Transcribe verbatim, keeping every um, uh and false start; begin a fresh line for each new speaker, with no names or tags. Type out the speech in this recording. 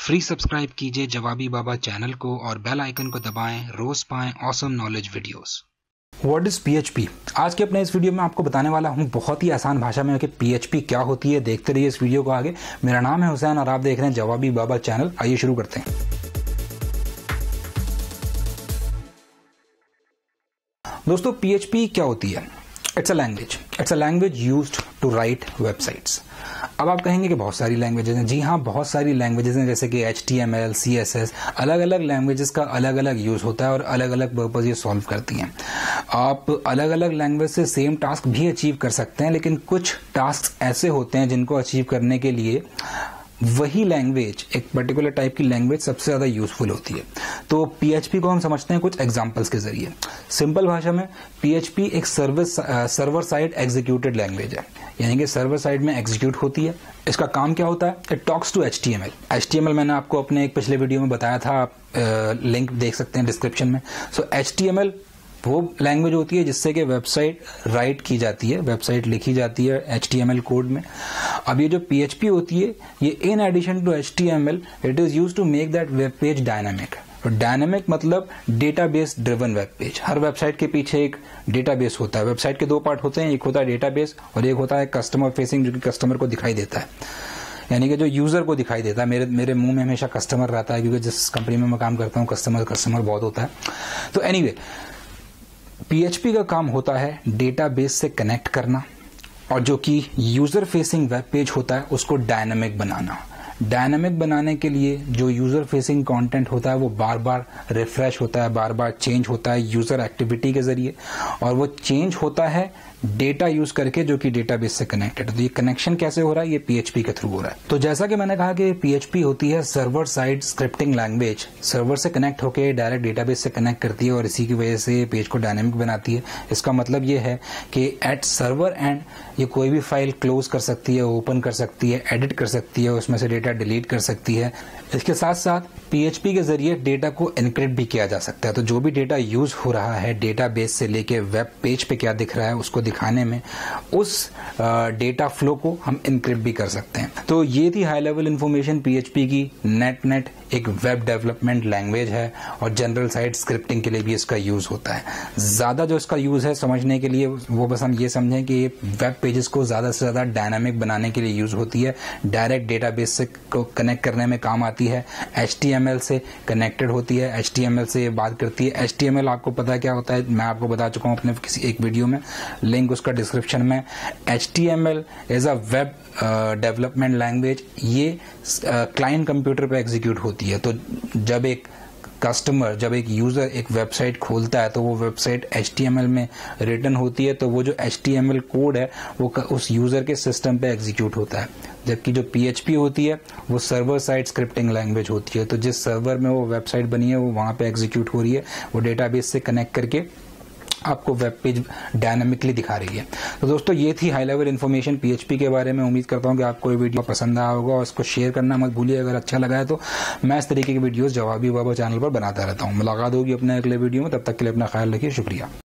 Free subscribe कीजिए जवाबी बाबा channel को और बेल आइकन को दबाएं, रोज पाएं awesome knowledge videos.
What is PHP? आज के अपने इस वीडियो में आपको बताने वाला हूं बहुत ही आसान भाषा में कि पीएचपी क्या होती है। देखते रहिए इस वीडियो को आगे। मेरा नाम है हुसैन और आप देख रहे हैं जवाबी बाबा चैनल। आइए शुरू करते हैं। दोस्तों, पीएचपी क्या होती है? It's a language it's a language used to write websites. अब आप कहेंगे कि बहुत सारी लैंग्वेजेस हैं। जी हाँ, बहुत सारी लैंग्वेजेस हैं, जैसे कि H T M L, C S S. अलग अलग लैंग्वेजेस का अलग अलग यूज होता है और अलग अलग पर्पज ये सॉल्व करती हैं। आप अलग अलग लैंग्वेज से सेम टास्क भी अचीव कर सकते हैं, लेकिन कुछ टास्क ऐसे होते हैं जिनको अचीव करने के लिए वही लैंग्वेज, एक पर्टिकुलर टाइप की लैंग्वेज सबसे ज्यादा यूजफुल होती है। तो पीएचपी को हम समझते हैं कुछ एग्जांपल्स के जरिए। सिंपल भाषा में पीएचपी एक service server side executed language है, यानी कि सर्वर साइड में एग्जीक्यूट होती है। इसका काम क्या होता है? It talks to HTML. HTML मैंने आपको अपने एक पिछले वीडियो में बताया था, आप लिंक देख सकते हैं डिस्क्रिप्शन में। सो एचटीएमएल वो लैंग्वेज होती है जिससे कि वेबसाइट राइट की जाती है, वेबसाइट लिखी जाती है एचटीएमएल कोड में। अब ये जो पीएचपी होती है, ये in addition to HTML it is used to make that web page dynamic. Dynamic मतलब डेटाबेस ड्रिवन वेब पेज। हर वेबसाइट के पीछे एक डेटाबेस होता है। वेबसाइट के दो पार्ट होते हैं, एक होता है डेटाबेस और एक होता है कस्टमर फेसिंग, जो कि कस्टमर को दिखाई देता है, यानी कि जो यूजर को दिखाई देता है। मेरे मेरे मुंह में हमेशा कस्टमर रहता है, क्योंकि जिस कंपनी में मैं काम करता हूँ कस्टमर कस्टमर बहुत होता है। तो एनीवे, पीएचपी का काम होता है डेटाबेस से कनेक्ट करना, और जो कि यूजर फेसिंग वेब पेज होता है उसको डायनामिक बनाना। डायनामिक बनाने के लिए जो यूजर फेसिंग कंटेंट होता है वो बार बार रिफ्रेश होता है, बार बार चेंज होता है यूजर एक्टिविटी के जरिए, और वो चेंज होता है डेटा यूज करके जो कि डेटाबेस से कनेक्टेड है। तो ये कनेक्शन कैसे हो रहा है? ये पीएचपी के थ्रू हो रहा है। तो जैसा कि मैंने कहा कि पीएचपी होती है server side scripting language. Server से कनेक्ट होकर डायरेक्ट डेटाबेस से कनेक्ट करती है और इसी की वजह से पेज को डायनामिक बनाती है। इसका मतलब ये है कि एट सर्वर एंड ये कोई भी फाइल क्लोज कर सकती है, ओपन कर सकती है, एडिट कर सकती है, उसमें से डेटा डिलीट कर सकती है। इसके साथ साथ पीएचपी के जरिए डेटा को एनक्रिप्ट भी किया जा सकता है। तो जो भी डेटा यूज हो रहा है डेटाबेस से लेके वेब पेज पे क्या दिख रहा है उसको दिखाने में, उस डेटा फ्लो को हम एनक्रिप्ट भी कर सकते हैं। तो ये थी हाई लेवल इंफॉर्मेशन पीएचपी की। नेट नेट एक वेब डेवलपमेंट लैंग्वेज है और जनरल साइड स्क्रिप्टिंग के लिए भी इसका यूज होता है। ज्यादा जो इसका यूज है समझने के लिए, वो बस हम ये समझें कि ये वेब पेजेस को ज्यादा से ज्यादा डायनामिक बनाने के लिए यूज होती है। डायरेक्ट डेटाबेस से को कनेक्ट करने में काम आती है, एचटीएमएल से कनेक्टेड होती है, एचटीएमएल से बात करती है। एचटीएमएल आपको पता है क्या होता है, मैं आपको बता चुका हूं अपने किसी एक वीडियो में, लिंक उसका डिस्क्रिप्शन में। HTML is a web development language. ये क्लाइंट कंप्यूटर पे एग्जीक्यूट होती है। तो जब एक कस्टमर, जब एक यूजर एक वेबसाइट खोलता है तो वो वेबसाइट एचटीएमएल में रिटन होती है, तो वो जो एचटीएमएल कोड है वो उस यूजर के सिस्टम पे एग्जीक्यूट होता है। जबकि जो पीएचपी होती है वो सर्वर साइड स्क्रिप्टिंग लैंग्वेज होती है। तो जिस सर्वर में वो वेबसाइट बनी है वो वहां पे एग्जीक्यूट हो रही है, वो डेटाबेस से कनेक्ट करके आपको वेब पेज डायनामिकली दिखा रही है। तो दोस्तों, ये थी हाई लेवल इन्फॉर्मेशन पीएचपी के बारे में। उम्मीद करता हूँ कि आपको ये वीडियो पसंद आया होगा और इसको शेयर करना मत भूलिए। अगर अच्छा लगा है तो मैं इस तरीके की वीडियोस जवाबी बाबा चैनल पर बनाता रहता हूँ। मुलाकात होगी अपने अगले वीडियो में, तब तक के लिए अपना ख्याल रखिए। शुक्रिया।